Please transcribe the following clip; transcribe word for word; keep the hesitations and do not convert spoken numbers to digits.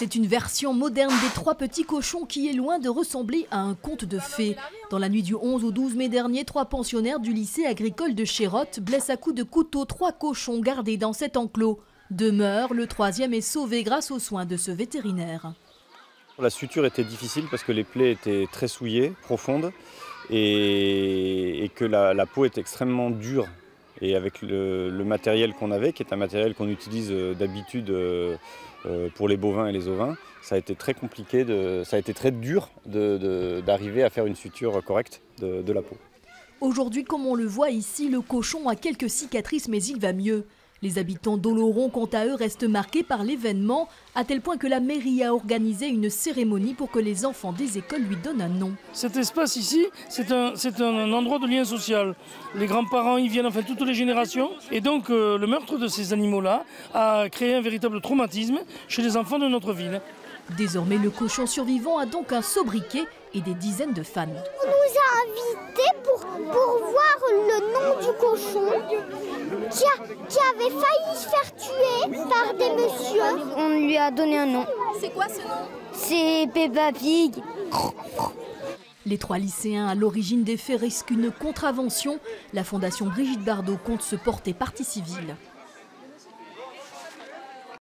C'est une version moderne des Trois petits cochons qui est loin de ressembler à un conte de fées. Dans la nuit du onze au douze mai dernier, trois pensionnaires du lycée agricole de Chérotte blessent à coups de couteau trois cochons gardés dans cet enclos. Deux meurent, le troisième est sauvé grâce aux soins de ce vétérinaire. La suture était difficile parce que les plaies étaient très souillées, profondes, et, et que la, la peau est extrêmement dure. Et avec le, le matériel qu'on avait, qui est un matériel qu'on utilise d'habitude euh, pour les bovins et les ovins, ça a été très compliqué, de, ça a été très dur d'arriver à faire une suture correcte de, de la peau. Aujourd'hui, comme on le voit ici, le cochon a quelques cicatrices, mais il va mieux. Les habitants d'Oloron, quant à eux, restent marqués par l'événement, à tel point que la mairie a organisé une cérémonie pour que les enfants des écoles lui donnent un nom. Cet espace ici, c'est un, c'est un endroit de lien social. Les grands-parents y viennent, enfin toutes les générations. Et donc euh, le meurtre de ces animaux-là a créé un véritable traumatisme chez les enfants de notre ville. Désormais, le cochon survivant a donc un sobriquet et des dizaines de fans. On nous a invités pour, pour voir le nom du cochon qui, a, qui avait failli se faire tuer par des messieurs. On lui a donné un nom. C'est quoi ce nom? C'est Peppa Pig. Les trois lycéens à l'origine des faits risquent une contravention. La fondation Brigitte Bardot compte se porter partie civile.